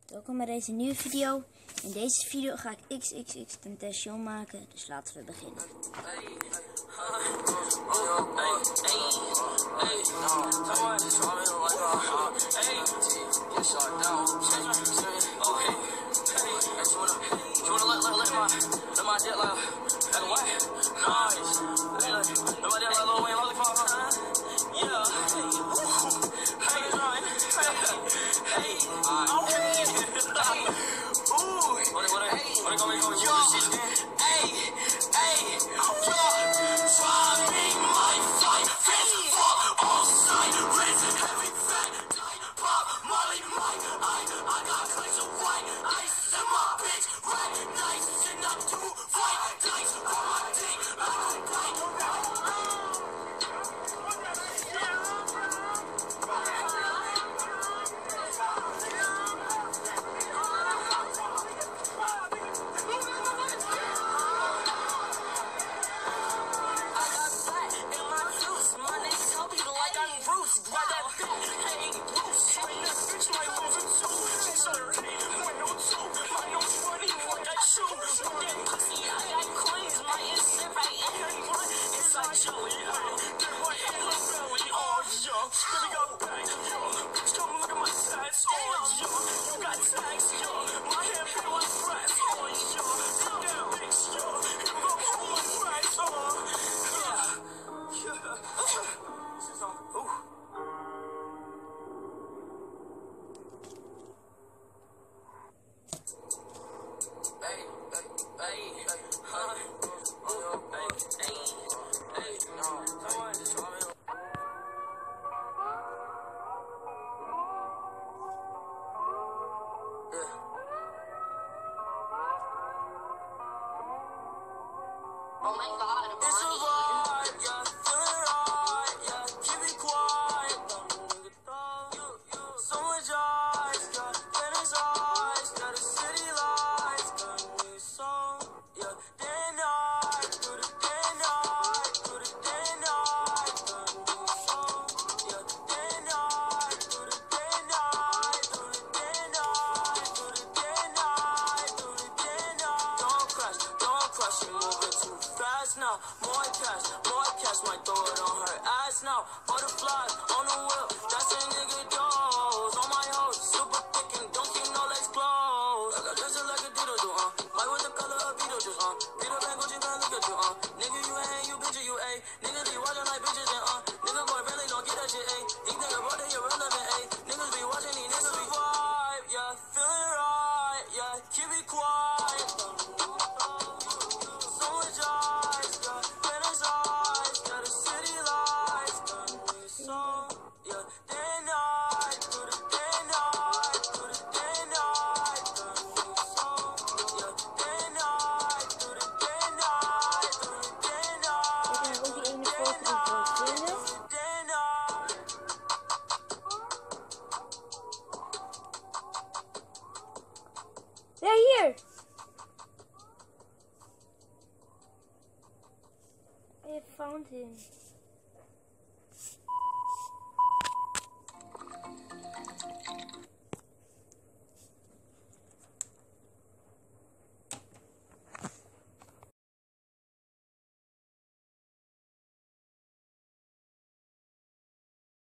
Welkom bij deze nieuwe video. In deze video ga ik XXXTentacion maken, dus laten we beginnen. Oh my god, I'm It's a vibe, yeah, feeling right, yeah, keep it quiet, so much ice, yeah, fantasize, yeah, the city lights, got a new song, yeah, day and night, do the day and night, do the day and night, got a new song, yeah, day and night, do the day and night, do the day and night, do the day and night, do the day and night. Don't crush, you moving too fast now. More cash, might throw it on her ass now. Butterflies on the wheel, that's a nigga dose. On my hoes, super thick and don't keep no legs closed. I got dressed like a diddle do, white with the color of Beetlejuice, Peter Pan, Gucci, man, look at you, nigga, you ain't, you picture, you, ayy. Niggas be watching like bitches and, nigga boy really don't get that shit, ayy. These niggas brought they irrelevant, ayy. Niggas be watching, these niggas be vibe, yeah, feeling right, yeah, keep it quiet. So much ice, yeah, fantasize, yeah, the city lights, got a new song, yeah, day and night, do the day and night, do the day and night, got a new song, yeah, day and night, do the day and night, do the day and night, do the day and night, do the day and night. Ja, hier! I have found him.